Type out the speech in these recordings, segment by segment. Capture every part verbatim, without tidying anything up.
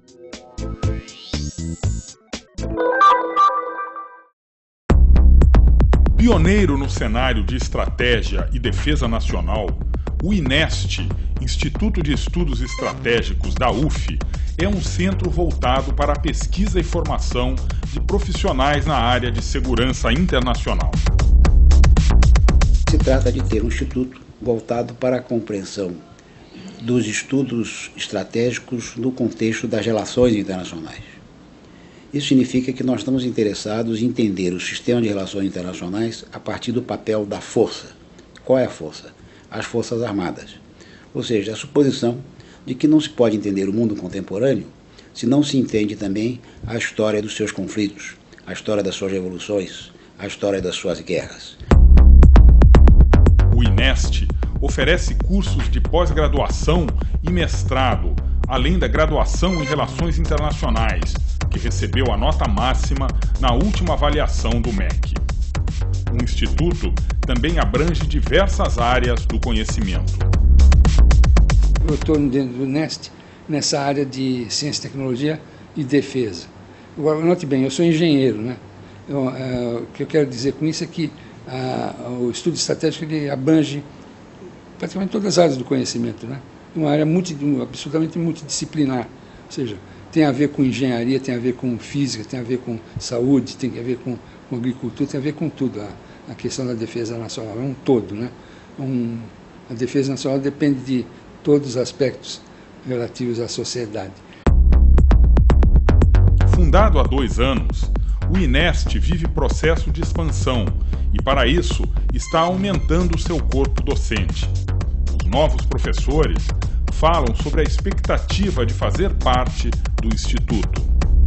Pioneiro no cenário de estratégia e defesa nacional, o INEST, Instituto de Estudos Estratégicos da U F, é um centro voltado para a pesquisa e formação de profissionais na área de segurança internacional. Se trata de ter um instituto voltado para a compreensão dos estudos estratégicos no contexto das relações internacionais. Isso significa que nós estamos interessados em entender o sistema de relações internacionais a partir do papel da força. Qual é a força? As Forças Armadas. Ou seja, a suposição de que não se pode entender o mundo contemporâneo se não se entende também a história dos seus conflitos, a história das suas revoluções, a história das suas guerras. O INEST oferece cursos de pós-graduação e mestrado, além da graduação em Relações Internacionais, que recebeu a nota máxima na última avaliação do M E C. O Instituto também abrange diversas áreas do conhecimento. Eu estou dentro do INEST nessa área de ciência, tecnologia e defesa. Agora, note bem, eu sou engenheiro, né? Eu, é, o que eu quero dizer com isso é que a, o estudo estratégico ele abrange praticamente todas as áreas do conhecimento, né? Uma área multi, absolutamente multidisciplinar, ou seja, tem a ver com engenharia, tem a ver com física, tem a ver com saúde, tem a ver com, com agricultura, tem a ver com tudo. A, a questão da defesa nacional é um todo, né? Um, a defesa nacional depende de todos os aspectos relativos à sociedade. Fundado há dois anos, o INEST vive processo de expansão e, para isso, está aumentando o seu corpo docente. Os novos professores falam sobre a expectativa de fazer parte do Instituto.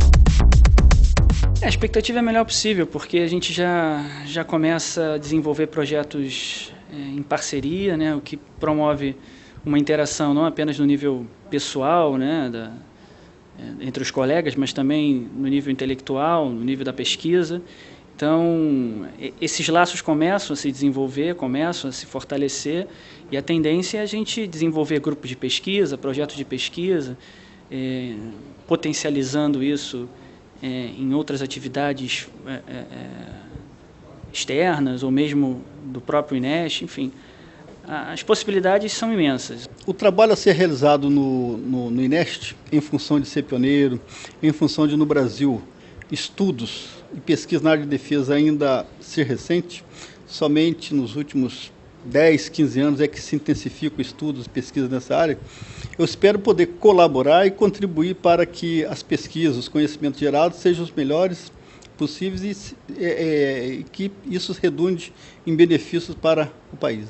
A expectativa é a melhor possível, porque a gente já, já começa a desenvolver projetos é, em parceria, né, o que promove uma interação não apenas no nível pessoal, né, da, é, entre os colegas, mas também no nível intelectual, no nível da pesquisa. Então, esses laços começam a se desenvolver, começam a se fortalecer, e a tendência é a gente desenvolver grupos de pesquisa, projetos de pesquisa, é, potencializando isso é, em outras atividades é, é, externas, ou mesmo do próprio INEST, enfim. As possibilidades são imensas. O trabalho a ser realizado no, no, no INEST, em função de ser pioneiro, em função de, no Brasil, estudos e pesquisa na área de defesa ainda ser recente, somente nos últimos dez, quinze anos é que se intensificam estudos e pesquisas nessa área. Eu espero poder colaborar e contribuir para que as pesquisas, os conhecimentos gerados sejam os melhores possíveis e, é, e que isso redunde em benefícios para o país.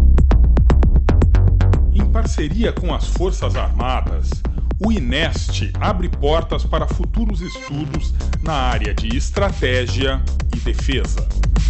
Em parceria com as Forças Armadas, o INEST abre portas para futuros estudos na área de estratégia e defesa.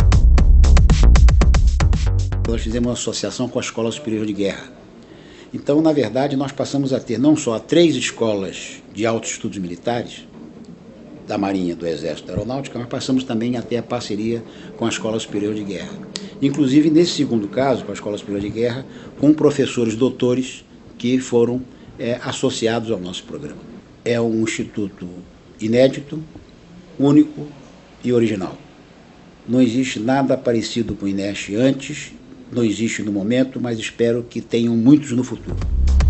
Nós fizemos uma associação com a Escola Superior de Guerra. Então, na verdade, nós passamos a ter não só três escolas de altos estudos militares, da Marinha, do Exército, da Aeronáutica, mas passamos também a ter a parceria com a Escola Superior de Guerra. Inclusive, nesse segundo caso, com a Escola Superior de Guerra, com professores doutores que foram é, associados ao nosso programa. É um instituto inédito, único e original. Não existe nada parecido com o INEST antes, não existe no momento, mas espero que tenham muitos no futuro.